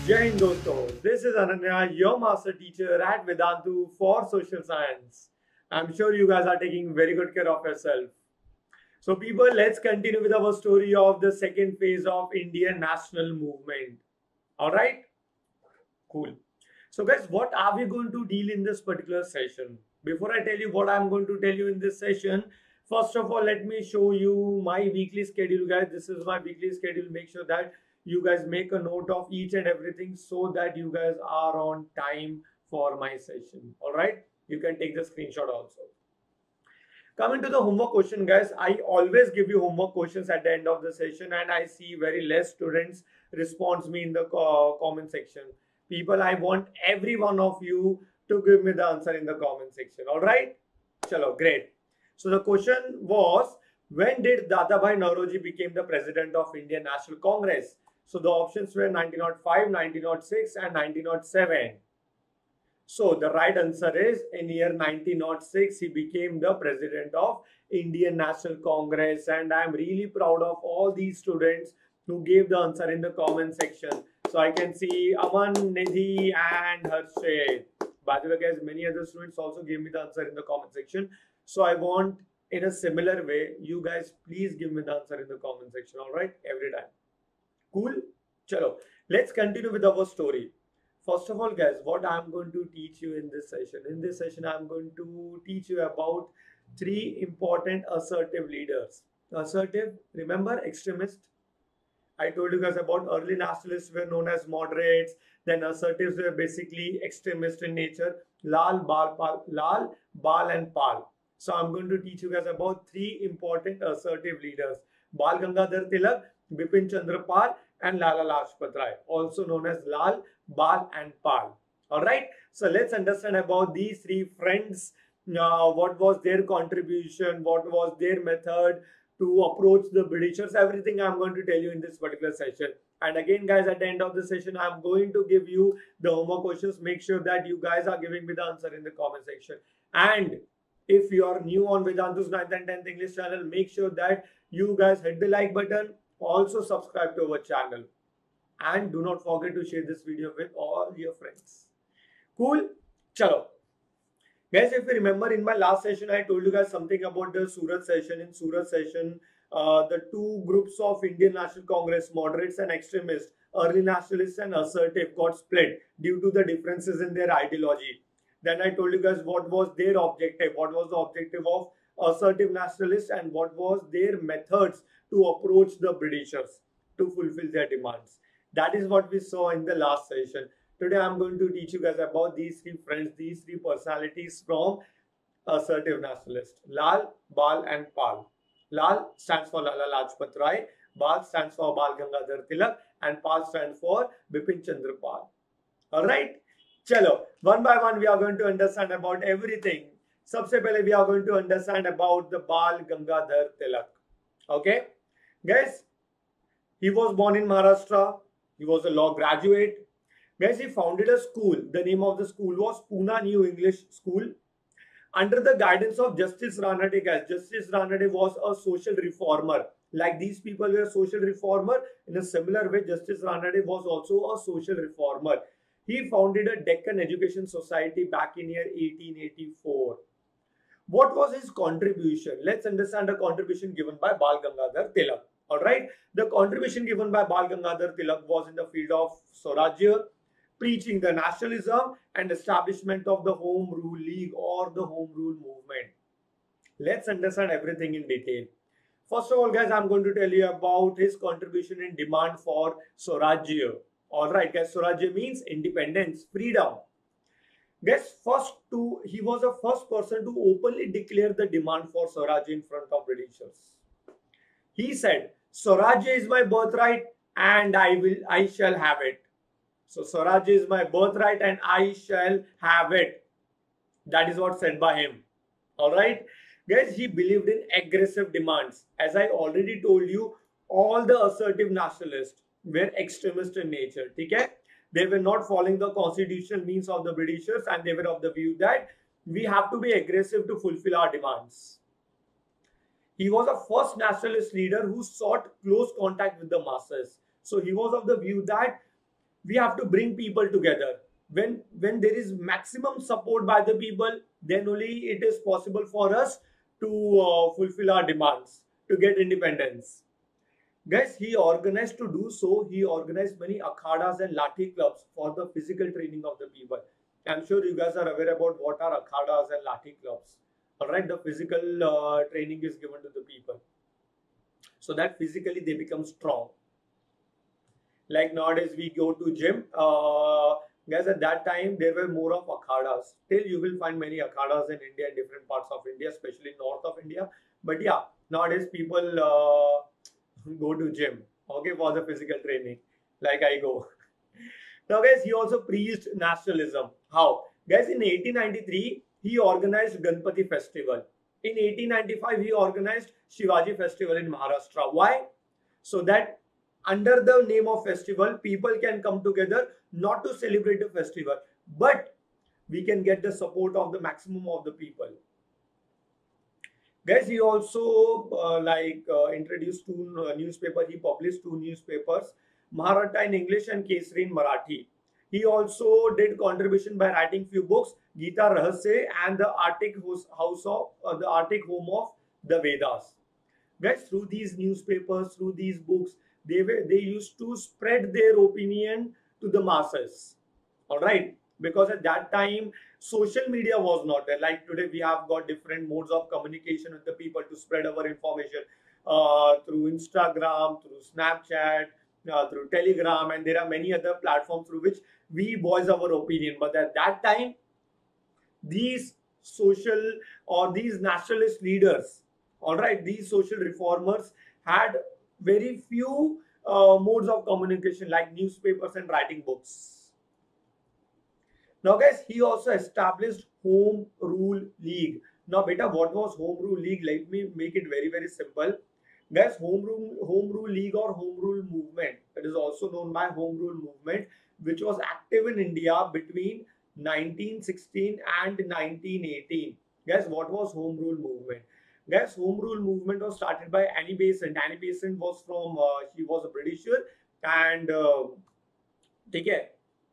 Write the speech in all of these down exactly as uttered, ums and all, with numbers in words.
Jai Hind dosto. This is Ananya, your master teacher at Vedantu for social science. I'm sure you guys are taking very good care of yourself. So people, let's continue with our story of the second phase of Indian national movement. All right? Cool. So guys, what are we going to deal in this particular session? Before I tell you what I'm going to tell you in this session, first of all, let me show you my weekly schedule, guys. This is my weekly schedule. Make sure that you guys make a note of each and everything so that you guys are on time for my session. All right? You can take the screenshot also. Coming to the homework question, guys, I always give you homework questions at the end of the session, and I see very less students response me in the comment section. People, I want every one of you to give me the answer in the comment section. All right? Chalo, great. So the question was, when did Dadabhai Naoroji became the president of Indian National Congress? So the options were nineteen oh five, nineteen oh six and nineteen oh seven. So the right answer is in year nineteen oh six, he became the president of Indian National Congress. And I am really proud of all these students who gave the answer in the comment section. So I can see Aman, Nidhi and Harshit. By the way, guys, many other students also gave me the answer in the comment section. So I want, in a similar way, you guys please give me the answer in the comment section. All right, every time. Cool? Chalo. Let's continue with our story. First of all, guys, what I'm going to teach you in this session. In this session, I'm going to teach you about three important assertive leaders. Assertive, remember, extremist. I told you guys about early nationalists were known as moderates. Then assertives were basically extremist in nature. Lal, Bal, Pal, Lal, Bal and Pal. So I'm going to teach you guys about three important assertive leaders. Bal Gangadhar Tilak, Bipin Chandra Pal and Lala Lajpat Rai, also known as Lal, Bal and Pal. Alright, so let's understand about these three friends. Uh, what was their contribution? What was their method to approach the Britishers? Everything I'm going to tell you in this particular session. And again, guys, at the end of the session, I'm going to give you the homework questions. Make sure that you guys are giving me the answer in the comment section. And if you are new on Vedantu's ninth and tenth English channel, make sure that you guys hit the like button. Also subscribe to our channel. And do not forget to share this video with all your friends. Cool? Chalo. Guys, if you remember in my last session, I told you guys something about the Surat session. In Surat session, uh, the two groups of Indian National Congress, moderates and extremists, early nationalists and assertive, got split due to the differences in their ideology. Then I told you guys what was their objective, what was the objective of assertive nationalists and what was their methods to approach the Britishers to fulfill their demands. That is what we saw in the last session. Today I'm going to teach you guys about these three friends, these three personalities from assertive nationalists. Lal, Bal and Pal. Lal stands for Lala Lajpat Rai, Bal stands for Bal Gangadhar Tilak and Pal stands for Bipin Chandra Pal. Alright? Chalo, one by one we are going to understand about everything. Sabse pehle we are going to understand about the Bal Gangadhar Tilak. Okay? Guys, he was born in Maharashtra. He was a law graduate. Guys, he founded a school. The name of the school was Pune New English School. Under the guidance of Justice Ranade, guys, Justice Ranade was a social reformer. Like these people were social reformer, in a similar way, Justice Ranade was also a social reformer. He founded a Deccan Education Society back in year eighteen eighty-four. What was his contribution? Let's understand the contribution given by Bal Gangadhar Tilak. Alright, the contribution given by Bal Gangadhar Tilak was in the field of Swarajya, preaching the nationalism and establishment of the Home Rule League or the Home Rule movement. Let's understand everything in detail. First of all, guys, I'm going to tell you about his contribution in demand for Swarajya. Alright, guys, Swarajya means independence, freedom. Guys, first to, he was the first person to openly declare the demand for Swarajya in front of Britishers. He said, Swarajya is my birthright and I will, I shall have it. So Swarajya is my birthright and I shall have it. That is what said by him. Alright. Guys, he believed in aggressive demands. As I already told you, all the assertive nationalists were extremist in nature. Okay? They were not following the constitutional means of the Britishers and they were of the view that we have to be aggressive to fulfill our demands. He was a first nationalist leader who sought close contact with the masses. So he was of the view that we have to bring people together. When when there is maximum support by the people, then only it is possible for us to uh, fulfill our demands to get independence. Guys, he organized to do so. He organized many akhadas and lathi clubs for the physical training of the people. I'm sure you guys are aware about what are akhadas and lathi clubs. All right, the physical uh, training is given to the people so that physically they become strong. Like nowadays we go to gym. Uh, guys, at that time there were more of akhadas. Still you will find many akhadas in India, in different parts of India, especially north of India. But yeah, nowadays people uh, go to gym, okay, for the physical training, like I go. Now guys, he also preached nationalism. How? Guys, in eighteen ninety-three, he organized Ganpati festival. In eighteen ninety-five, he organized Shivaji festival in Maharashtra. Why? So that under the name of festival, people can come together not to celebrate the festival, but we can get the support of the maximum of the people. Guys, he also uh, like uh, introduced two uh, newspapers. He published two newspapers, Maharatha in English and Kesari in Marathi. He also did contribution by writing few books, Gita Rahasya and the Arctic House of uh, the Arctic Home of the Vedas. Guys, through these newspapers, through these books, they were they used to spread their opinion to the masses. All right, because at that time social media was not there. Like today, we have got different modes of communication with the people to spread our information uh, through Instagram, through Snapchat, uh, through Telegram, and there are many other platforms through which we voice our opinion. But at that time, these social or these nationalist leaders, all right, these social reformers had very few uh, modes of communication like newspapers and writing books. Now guys, he also established Home Rule League. Now beta, what was Home Rule League? Let me make it very very simple. Guys, Home Rule, Home Rule League or Home Rule Movement, it is also known by Home Rule Movement, which was active in India between nineteen sixteen and nineteen eighteen. Guys, what was Home Rule Movement? Guys, Home Rule Movement was started by Annie Besant. Annie Besant was from, uh, she was a Britisher, and uh, okay,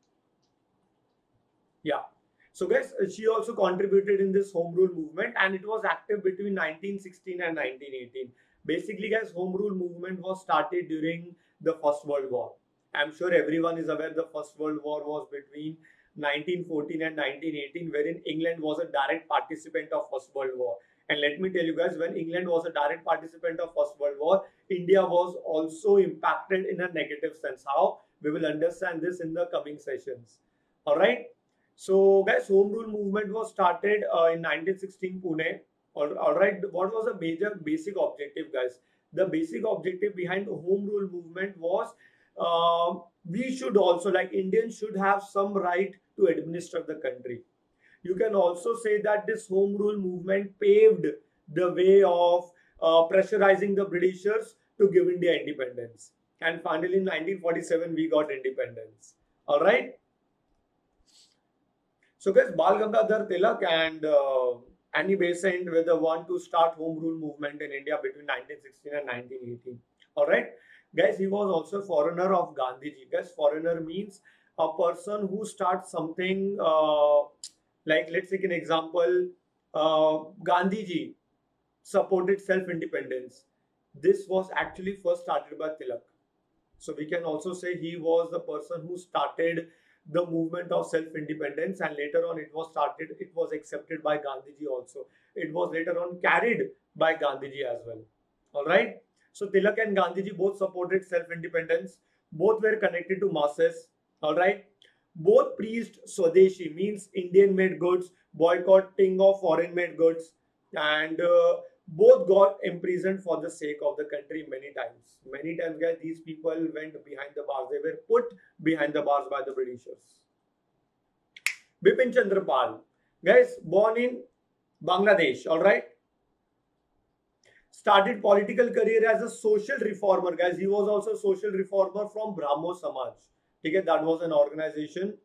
yeah. So guys, she also contributed in this Home Rule Movement, and it was active between nineteen sixteen and nineteen eighteen. Basically, guys, Home Rule Movement was started during the First World War. I'm sure everyone is aware the First World War was between nineteen fourteen and nineteen eighteen, wherein England was a direct participant of First World War. And let me tell you guys, when England was a direct participant of First World War, India was also impacted in a negative sense. How? We will understand this in the coming sessions. All right. So guys, Home Rule Movement was started uh, in nineteen sixteen Pune. All, all right. What was the major basic objective, guys? The basic objective behind the Home Rule Movement was uh, we should also, like Indians should have some right to administer the country. You can also say that this Home Rule Movement paved the way of uh, pressurizing the Britishers to give India independence. And finally, in nineteen forty-seven, we got independence. All right. So guys, Bal Gangadhar Tilak and uh, Annie Besant were the one to start Home Rule Movement in India between nineteen sixteen and nineteen eighteen. All right. Guys, he was also a foreigner of Gandhiji. Guys, foreigner means a person who starts something uh, like, let's take an example, uh, Gandhiji supported self-independence. This was actually first started by Tilak. So we can also say he was the person who started the movement of self-independence, and later on it was started, it was accepted by Gandhiji also. It was later on carried by Gandhiji as well. All right. So Tilak and Gandhiji both supported self-independence. Both were connected to masses. All right. Both preached Swadeshi, means Indian-made goods, boycotting of foreign-made goods, and uh, both got imprisoned for the sake of the country many times. Many times, guys, these people went behind the bars. They were put behind the bars by the Britishers. Bipin Chandra Pal, guys, born in Bangladesh, all right. Started political career as a social reformer, guys. He was also a social reformer from Brahmo Samaj. Okay, that was an organization.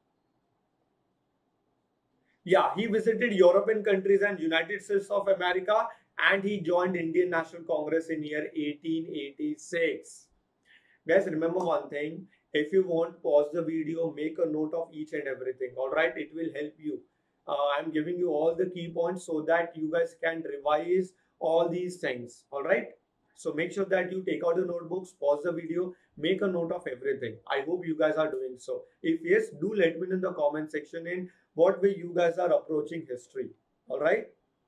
Yeah, he visited European countries and United States of America, and he joined Indian National Congress in year eighteen eighty-six. Guys, remember one thing. If you want, pause the video, make a note of each and everything. All right, it will help you. Uh, I'm giving you all the key points so that you guys can revise all these things. All right. So make sure that you take out the notebooks, pause the video, make a note of everything. I hope you guys are doing so. If yes, do let me know in the comment section in what way you guys are approaching history. All right.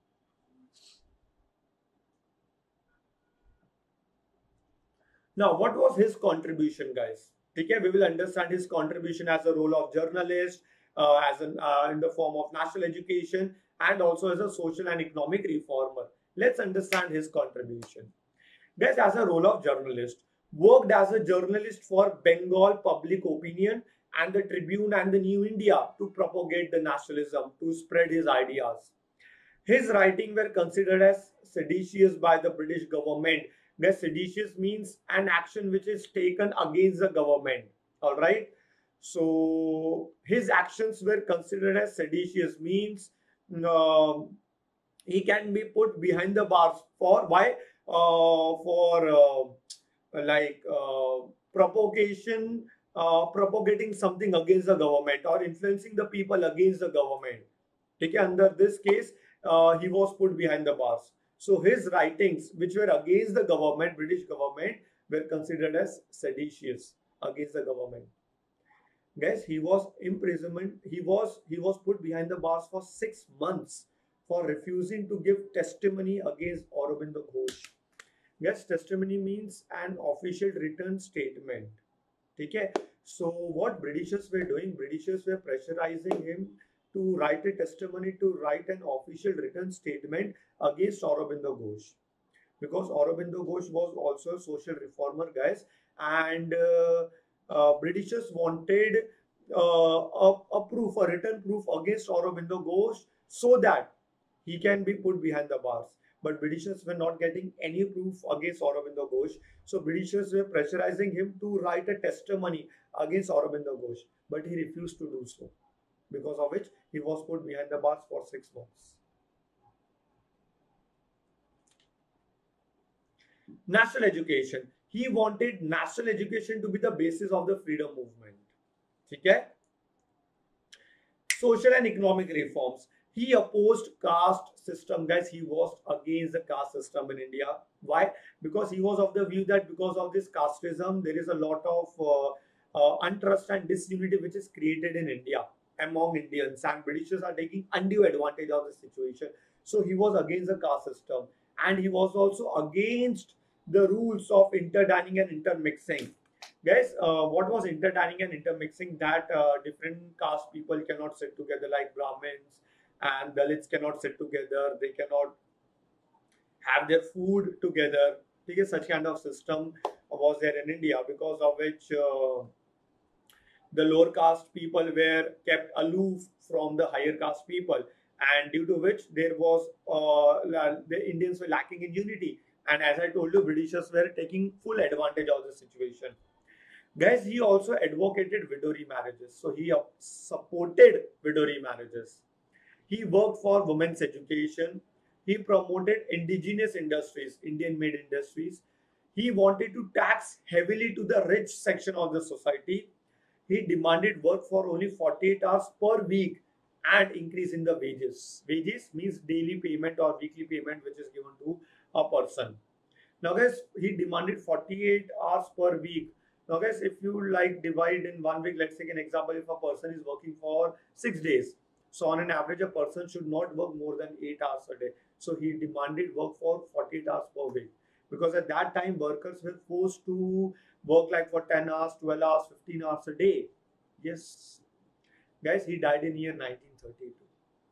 Now, what was his contribution, guys? Okay, we will understand his contribution as a role of journalist, uh, as an uh, in the form of national education, and also as a social and economic reformer. Let's understand his contribution. Guys, as a role of journalist, worked as a journalist for Bengal Public Opinion and the Tribune and the New India to propagate the nationalism, to spread his ideas. His writings were considered as seditious by the British government. Where seditious means an action which is taken against the government. All right. So his actions were considered as seditious means uh, he can be put behind the bars for why uh, for uh, like uh, propagation, uh, propagating something against the government or influencing the people against the government. Okay, under this case, uh, he was put behind the bars. So his writings, which were against the government, British government, were considered as seditious against the government. Guys, he was imprisonment. He was he was put behind the bars for six months for refusing to give testimony against Aurobindo Ghosh. Guys, testimony means an official written statement. Okay. So what Britishers were doing? Britishers were pressurizing him to write a testimony, to write an official written statement against Aurobindo Ghosh. Because Aurobindo Ghosh was also a social reformer, guys. And uh, uh, Britishers wanted uh, a, a proof, a written proof against Aurobindo Ghosh so that he can be put behind the bars. But Britishers were not getting any proof against Aurobindo Ghosh. So Britishers were pressurizing him to write a testimony against Aurobindo Ghosh. But he refused to do so, because of which he was put behind the bars for six months. National education. He wanted national education to be the basis of the freedom movement. Okay? Social and economic reforms. He opposed caste system, guys. He was against the caste system in India. Why? Because he was of the view that because of this casteism, there is a lot of uh, uh, untrust and disunity which is created in India among Indians, and Britishers are taking undue advantage of the situation. So he was against the caste system, and he was also against the rules of interdining and intermixing. Guys, uh, what was interdining and intermixing? That uh, different caste people cannot sit together, like Brahmins and Dalits cannot sit together. They cannot have their food together. Because such kind of system was there in India, because of which uh, the lower caste people were kept aloof from the higher caste people, and due to which there was uh, the Indians were lacking in unity. And as I told you, Britishers were taking full advantage of the situation. Guys, he also advocated widow remarriages. So he supported widow remarriages. He worked for women's education. He promoted indigenous industries, Indian-made industries. He wanted to tax heavily to the rich section of the society. He demanded work for only forty-eight hours per week and increase in the wages. Wages means daily payment or weekly payment which is given to a person. Now guys, he demanded forty-eight hours per week. Now guys, if you like divide in one week, let's take an example, if a person is working for six days. So on an average, a person should not work more than eight hours a day. So he demanded work for forty-eight hours per week. Because at that time, workers were forced to work like for ten hours, twelve hours, fifteen hours a day. Yes. Guys, he died in year nineteen thirty-two.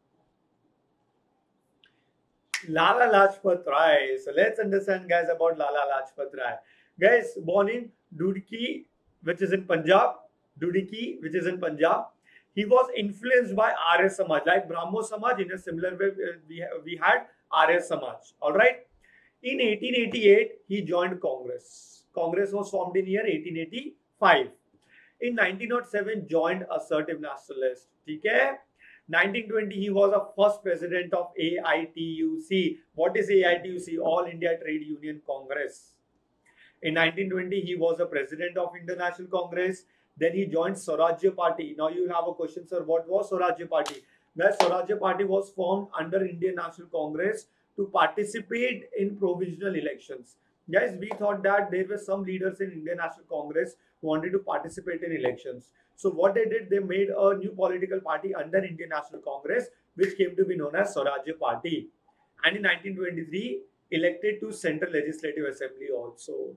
Lala Lajpat Rai. So let's understand, guys, about Lala Lajpat Rai. Guys, born in Dudki, which is in Punjab. Dudki, which is in Punjab. He was influenced by Arya Samaj. Like Brahmo Samaj, in a similar way, we, we had Arya Samaj. Alright. In eighteen eighty-eight, he joined Congress. Congress was formed in year eighteen eighty-five. In nineteen oh seven, joined Assertive Nationalist. Okay? nineteen twenty, he was the first president of A I T U C. What is A I T U C? All India Trade Union Congress. In nineteen twenty, he was the president of International Congress. Then he joined Swarajya Party. Now you have a question, sir. What was Swarajya Party? The Swarajya Party was formed under Indian National Congress to participate in provisional elections. Guys, we thought that there were some leaders in Indian National Congress who wanted to participate in elections. So what they did, they made a new political party under Indian National Congress, which came to be known as Swarajya Party. And in nineteen twenty-three, elected to Central Legislative Assembly also.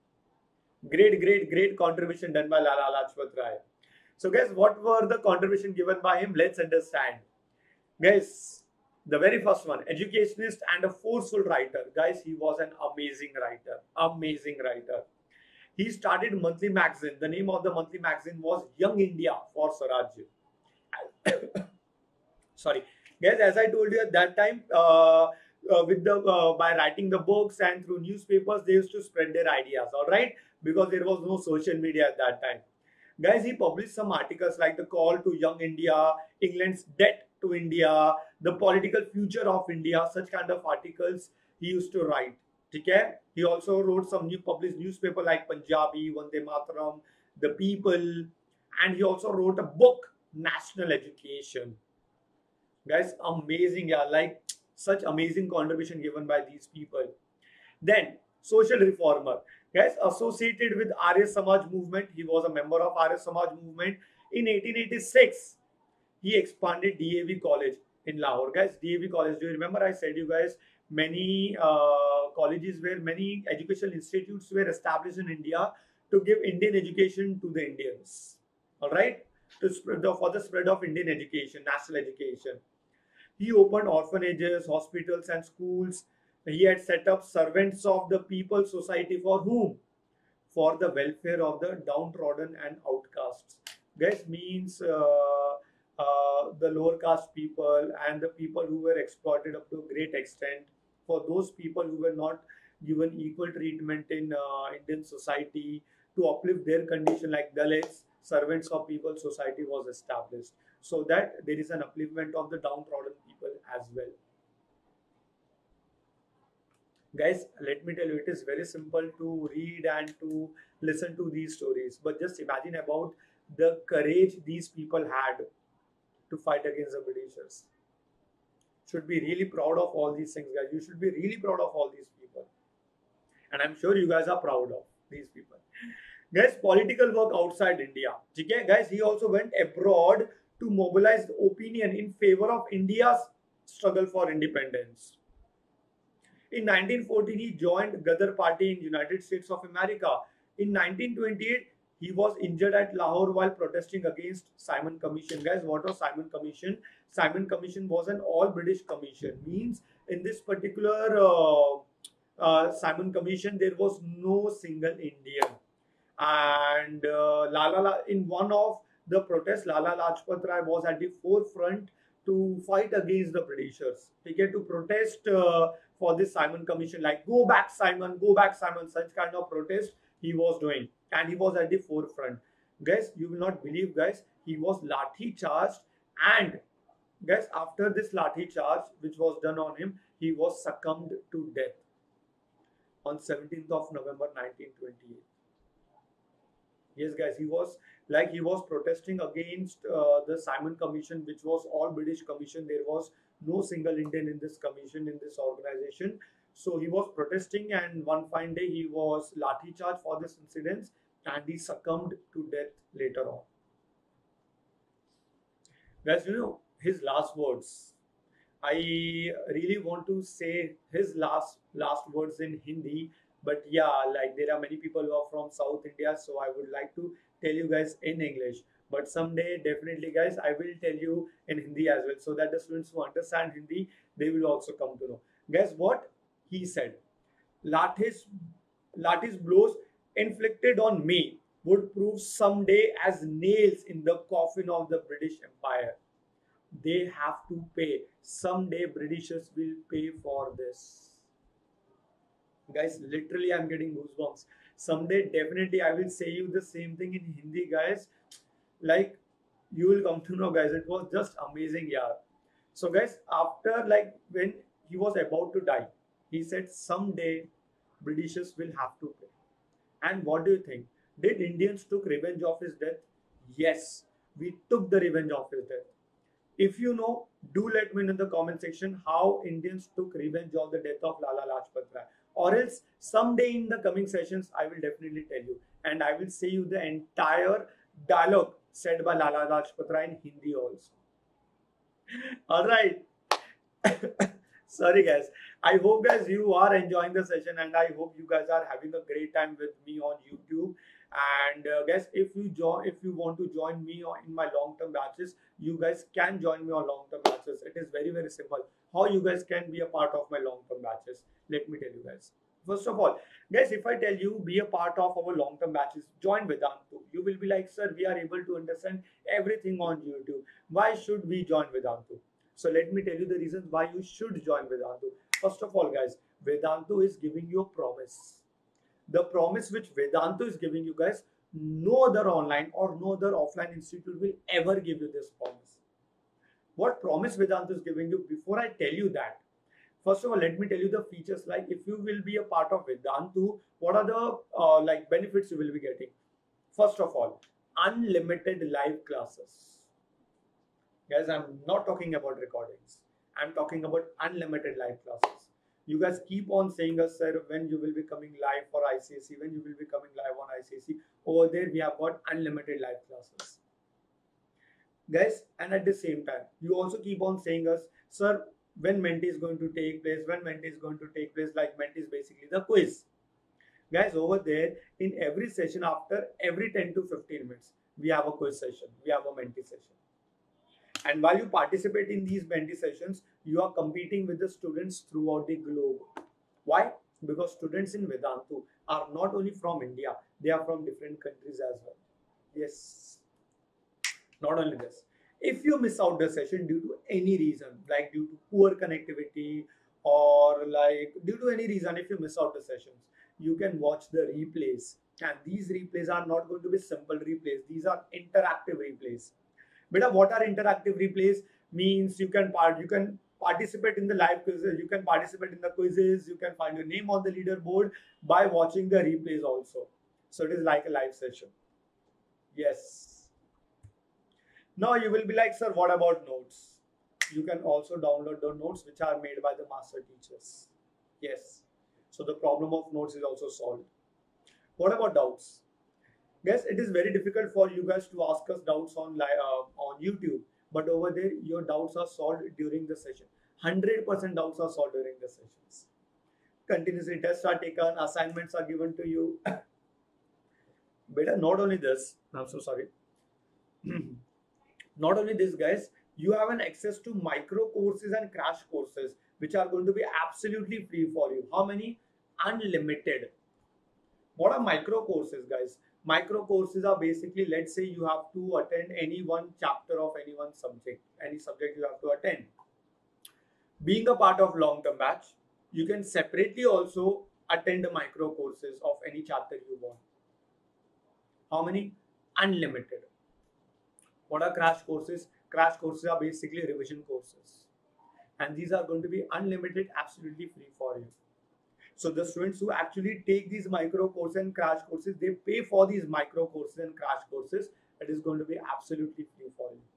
Great, great, great contribution done by Lala Lajpat Rai. So guys, what were the contribution given by him? Let's understand. Guys, the very first one, educationist and a forceful writer. Guys, he was an amazing writer. Amazing writer. He started monthly magazine. The name of the monthly magazine was Young India for Swarajya. Sorry. Guys, as I told you at that time, uh, uh, with the uh, by writing the books and through newspapers, they used to spread their ideas, all right? Because there was no social media at that time. Guys, he published some articles like the call to Young India, England's debt to India, the political future of India, such kind of articles he used to write. Okay? He also wrote some new published newspaper like Punjabi, Vande Mataram, The People, and he also wrote a book, National Education. Guys, amazing, yeah, like such amazing contribution given by these people. Then, social reformer. Guys, associated with Arya Samaj movement, he was a member of Arya Samaj movement. In eighteen eighty-six, he expanded D A V College in Lahore. Guys, D A V College, do you remember I said you guys, many uh, colleges where many educational institutes were established in India to give Indian education to the Indians. All right? To spread the, for the spread of Indian education, national education. He opened orphanages, hospitals and schools. He had set up Servants of the People Society for whom? For the welfare of the downtrodden and outcasts. Guys, means uh, uh, the lower caste people and the people who were exploited up to a great extent. For those people who were not given equal treatment in uh, Indian society, to uplift their condition, like Dalits, Servants of People Society was established, so that there is an upliftment of the downtrodden people as well. Guys, let me tell you, it is very simple to read and to listen to these stories, but just imagine about the courage these people had to fight against the Britishers. Should be really proud of all these things, guys. You should be really proud of all these people, and I'm sure you guys are proud of these people. Guys, political work outside India. Okay, guys, he also went abroad to mobilize opinion in favor of India's struggle for independence. In nineteen fourteen, he joined Ghadar Party in United States of America. In nineteen twenty-eight, he was injured at Lahore while protesting against Simon Commission. Guys, what was Simon Commission? Simon Commission was an all-British commission. Means in this particular uh, uh, Simon Commission, there was no single Indian. And uh, Lala, in one of the protests, Lala Lajpat Rai was at the forefront to fight against the Britishers. Okay, to protest uh, for this Simon Commission, like go back Simon, go back Simon, such kind of protest he was doing, and he was at the forefront. Guys, you will not believe, guys, he was lathi charged, and guys, after this lathi charge which was done on him, he was succumbed to death on seventeenth of November nineteen twenty-eight. Yes, guys, he was like he was protesting against uh, the Simon Commission, which was all British commission. There was no single Indian in this commission, in this organization. So he was protesting, and one fine day he was lathi charged for this incident, and he succumbed to death later on. Guys, you know his last words. I really want to say his last last words in Hindi. But yeah, like there are many people who are from South India, so I would like to tell you guys in English. But someday, definitely, guys, I will tell you in Hindi as well, so that the students who understand Hindi, they will also come to know. Guys, what he said? Lathis, Lathis blows inflicted on me would prove someday as nails in the coffin of the British Empire. They have to pay. Someday, Britishers will pay for this. Guys, literally I'm getting goosebumps. Someday definitely I will say you the same thing in Hindi, guys. Like you will come to know, guys, it was just amazing, yeah. So guys, after like when he was about to die, he said someday Britishers will have to pay. And what do you think? Did Indians took revenge of his death? Yes, we took the revenge of his death. If you know, do let me know in the comment section how Indians took revenge of the death of Lala Lajpat Rai. Or else someday in the coming sessions, I will definitely tell you. And I will say you the entire dialogue said by Lala Lajpat Rai in Hindi also. Alright. Sorry guys. I hope guys you are enjoying the session and I hope you guys are having a great time with me on YouTube. And uh, guys, if you join, if you want to join me on, in my long-term batches, you guys can join me on long-term batches. It is very very simple. How you guys can be a part of my long-term batches? Let me tell you guys. First of all, guys, if I tell you be a part of our long-term batches, join Vedantu. You will be like, sir, we are able to understand everything on YouTube. Why should we join Vedantu? So let me tell you the reasons why you should join Vedantu. First of all, guys, Vedantu is giving you a promise. The promise which Vedantu is giving you guys, no other online or no other offline institute will ever give you this promise. What promise Vedantu is giving you? Before I tell you that, first of all, let me tell you the features. Like if you will be a part of Vedantu, what are the uh, like benefits you will be getting? First of all, unlimited live classes. Guys, I'm not talking about recordings. I'm talking about unlimited live classes. You guys keep on saying us, sir, when you will be coming live for I C S E, when you will be coming live on I C S E. Over there, we have got unlimited live classes. Guys, and at the same time, you also keep on saying us, sir, when Menti is going to take place, when Menti is going to take place, like Menti is basically the quiz. Guys, over there, in every session, after every ten to fifteen minutes, we have a quiz session, we have a Menti session. And while you participate in these Menti sessions, you are competing with the students throughout the globe. Why? Because students in Vedantu are not only from India, they are from different countries as well. Yes. Not only this. If you miss out the session due to any reason, like due to poor connectivity or like due to any reason, if you miss out the sessions, you can watch the replays. And these replays are not going to be simple replays. These are interactive replays. Beta, what are interactive replays? Means you can part, you can participate in the live quizzes, you can participate in the quizzes, you can find your name on the leaderboard by watching the replays also. So it is like a live session. Yes. Now you will be like, sir, what about notes? You can also download the notes which are made by the master teachers. Yes. So the problem of notes is also solved. What about doubts? Guys, it is very difficult for you guys to ask us doubts on uh, on YouTube, but over there your doubts are solved during the session. one hundred percent doubts are solved during the sessions. Continuously tests are taken, assignments are given to you. Better not only this, I'm so sorry. Not only this, guys, you have an access to micro courses and crash courses which are going to be absolutely free for you. How many? Unlimited. What are micro courses, guys? Micro courses are basically, let's say you have to attend any one chapter of any one subject, any subject you have to attend. Being a part of long-term batch, you can separately also attend the micro courses of any chapter you want. How many? Unlimited. What are crash courses? Crash courses are basically revision courses. And these are going to be unlimited, absolutely free for you. So the students who actually take these micro courses and crash courses, they pay for these micro courses and crash courses. It is going to be absolutely free for you.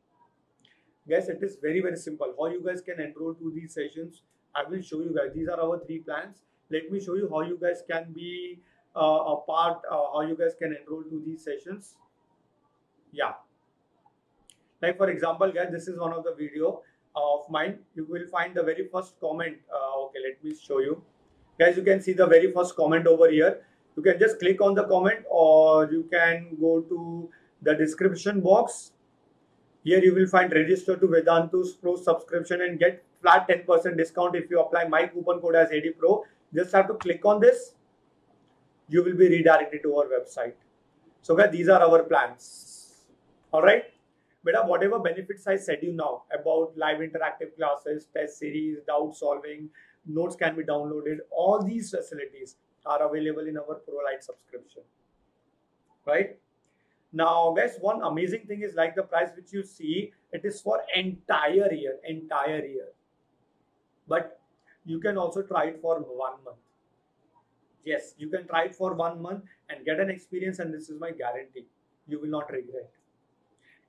Guys, it is very, very simple. How you guys can enroll to these sessions, I will show you guys. These are our three plans. Let me show you how you guys can be uh, a part, uh, how you guys can enroll to these sessions. Yeah. Like for example, guys, this is one of the video of mine. You will find the very first comment. Uh, okay, let me show you. Guys, you can see the very first comment over here. You can just click on the comment or you can go to the description box. Here you will find register to Vedantu's Pro subscription and get flat ten percent discount if you apply my coupon code as A D Pro. Just have to click on this. You will be redirected to our website. So guys, these are our plans. All right. But whatever benefits I said you now about live interactive classes, test series, doubt solving, notes can be downloaded. All these facilities are available in our ProLite subscription. Right? Now, guys, one amazing thing is like the price which you see, it is for entire year, entire year. But you can also try it for one month. Yes, you can try it for one month and get an experience, and this is my guarantee. You will not regret.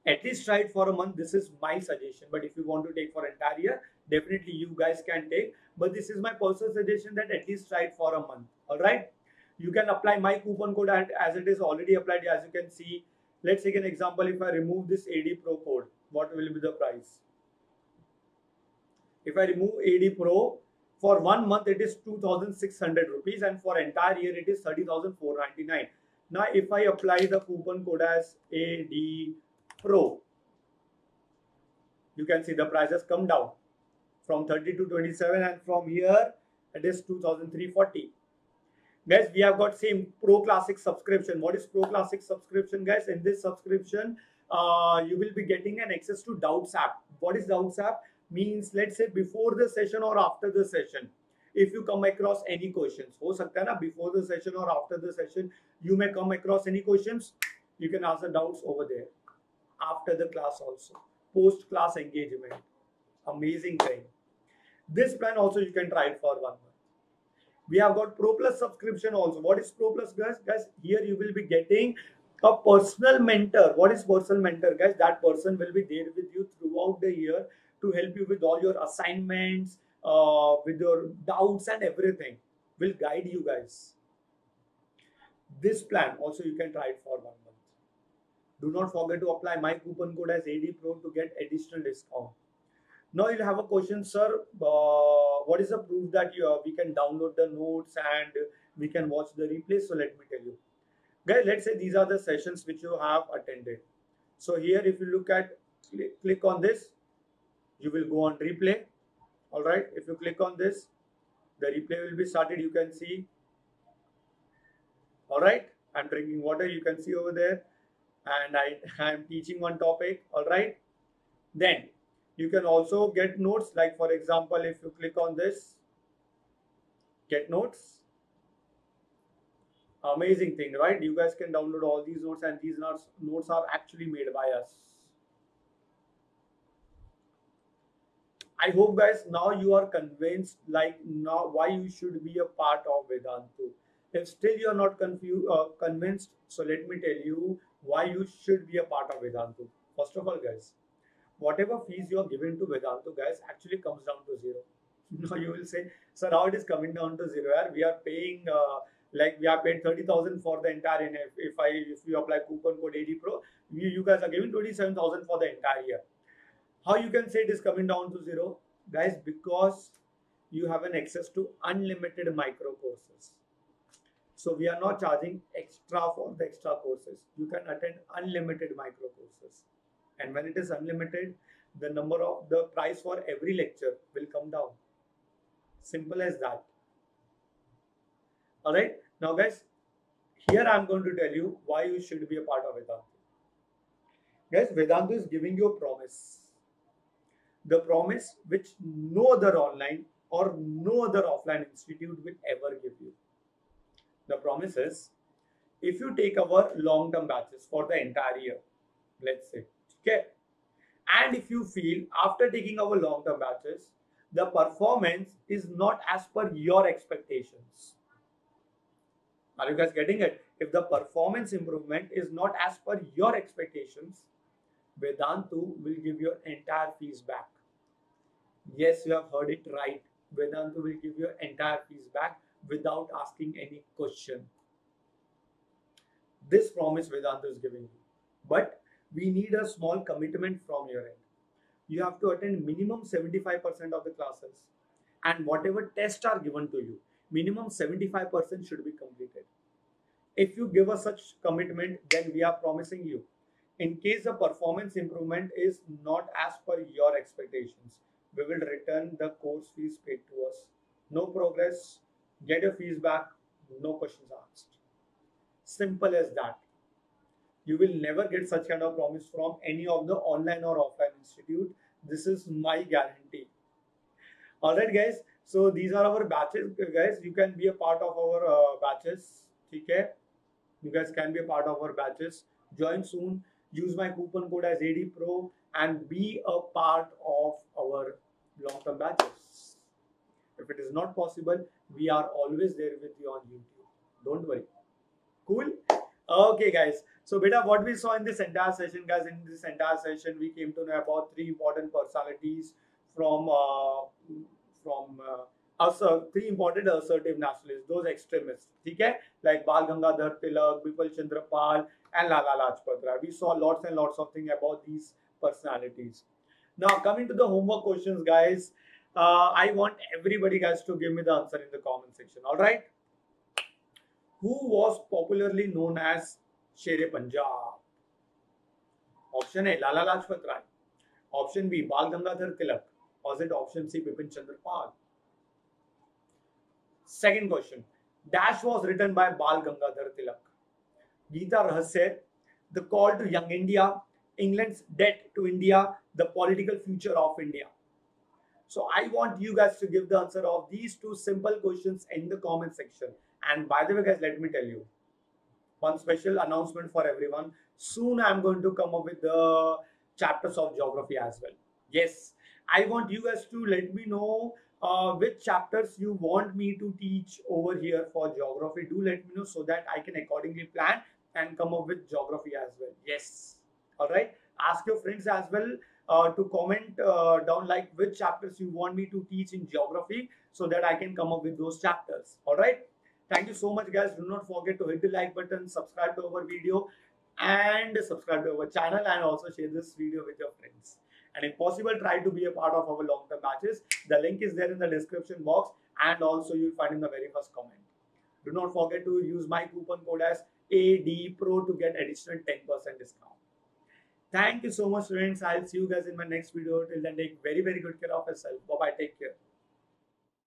At least try it for a month. This is my suggestion. But if you want to take for entire year, definitely you guys can take. But this is my personal suggestion that at least try it for a month. All right. You can apply my coupon code as it is already applied. As you can see, let's take an example. If I remove this A D Pro code, what will be the price? If I remove A D Pro, for one month it is two thousand six hundred rupees, and for entire year it is thirty thousand four hundred ninety-nine. Now if I apply the coupon code as A D Pro, you can see the price has come down from thirty to twenty-seven, and from here it is two thousand three hundred forty. Guys, we have got same Pro Classic subscription. What is Pro Classic subscription, guys? In this subscription, uh, you will be getting an access to Doubts app. What is Doubts app? Means, let's say before the session or after the session, if you come across any questions, ho sakta hai na, before the session or after the session, you may come across any questions, you can ask the doubts over there. After the class also, post class engagement, amazing thing. This plan also you can try it for one month. We have got Pro Plus subscription also. What is Pro Plus, guys? Guys, here you will be getting a personal mentor. What is personal mentor, guys? That person will be there with you throughout the year to help you with all your assignments, uh, with your doubts and everything. Will guide you guys. This plan also you can try it for one month. Do not forget to apply my coupon code as A D Pro to get additional discount. Now you'll have a question, sir. Uh, what is the proof that you, uh, we can download the notes and we can watch the replay? So let me tell you, guys. Let's say these are the sessions which you have attended. So here, if you look at, click, click on this, you will go on replay. All right. If you click on this, the replay will be started. You can see. All right. I'm drinking water. You can see over there, and I am teaching one topic. All right. Then you can also get notes. Like for example, if you click on this, get notes. Amazing thing, right? You guys can download all these notes, and these notes notes are actually made by us. I hope, guys, now you are convinced, like now why you should be a part of Vedantu. If still you are not confused, uh, convinced, so let me tell you why you should be a part of Vedantu. First of all, guys, whatever fees you are giving to Vedantu, guys, actually comes down to zero. Now you will say, sir, how it is coming down to zero? We are paying, uh, like we are paid thirty thousand for the entire year. If, if I if you apply coupon code A D Pro, you, you guys are giving twenty-seven thousand for the entire year. How you can say it is coming down to zero? Guys, because you have an access to unlimited micro courses. So we are not charging extra for the extra courses. You can attend unlimited micro courses. And when it is unlimited, the number of the price for every lecture will come down. Simple as that. All right. Now, guys, here I am going to tell you why you should be a part of Vedantu. Guys, Vedantu is giving you a promise. The promise which no other online or no other offline institute will ever give you. The promise is, if you take our long-term batches for the entire year, let's say, okay, and if you feel after taking our long-term batches, the performance is not as per your expectations. Are you guys getting it? If the performance improvement is not as per your expectations, Vedantu will give your entire fees back. Yes, you have heard it right. Vedantu will give your entire fees back without asking any question. This promise Vedantu is giving you. But we need a small commitment from your end. You have to attend minimum seventy-five percent of the classes, and whatever tests are given to you, minimum seventy-five percent should be completed. If you give us such commitment, then we are promising you, in case the performance improvement is not as per your expectations, we will return the course fees paid to us. No progress, get your fees back, no questions asked. Simple as that. You will never get such kind of promise from any of the online or offline institute. This is my guarantee. Alright, guys. So these are our batches, guys. You can be a part of our uh, batches. Okay? You guys can be a part of our batches. Join soon. Use my coupon code as A D Pro and be a part of our long-term batches. If it is not possible, we are always there with you on YouTube. Don't worry. Cool. Okay, guys. So, beta, what we saw in this entire session, guys, in this entire session, we came to know about three important personalities from uh, from uh, assert, three important assertive nationalists, those extremists. Okay, like Bal Gangadhar Tilak, Bipal Chandra Pal, and Lala Lajpat Rai. We saw lots and lots of things about these personalities. Now, coming to the homework questions, guys, uh, I want everybody, guys, to give me the answer in the comment section. All right. Who was popularly known as Sher Punjab? Option A, Lala Lajpat Rai. Option B, Bal Gangadhar Tilak. Or is it option C, Bipin Chandra Pal? Second question. Dash was written by Bal Gangadhar Tilak. Gita Rahasya, The Call to Young India, England's Debt to India, The Political Future of India. So I want you guys to give the answer of these two simple questions in the comment section. And by the way, guys, let me tell you one special announcement for everyone. Soon I'm going to come up with the chapters of geography as well. Yes, I want you guys to let me know uh, which chapters you want me to teach over here for geography. Do let me know so that I can accordingly plan and come up with geography as well. Yes. All right. Ask your friends as well uh, to comment uh, down like which chapters you want me to teach in geography so that I can come up with those chapters. All right. Thank you so much, guys. Do not forget to hit the like button, subscribe to our video, and subscribe to our channel, and also share this video with your friends. And if possible, try to be a part of our long-term batches. The link is there in the description box, and also you'll find in the very first comment. Do not forget to use my coupon code as A D Pro to get additional ten percent discount. Thank you so much, friends. I'll see you guys in my next video. Till then, take very, very good care of yourself. Bye-bye. Take care.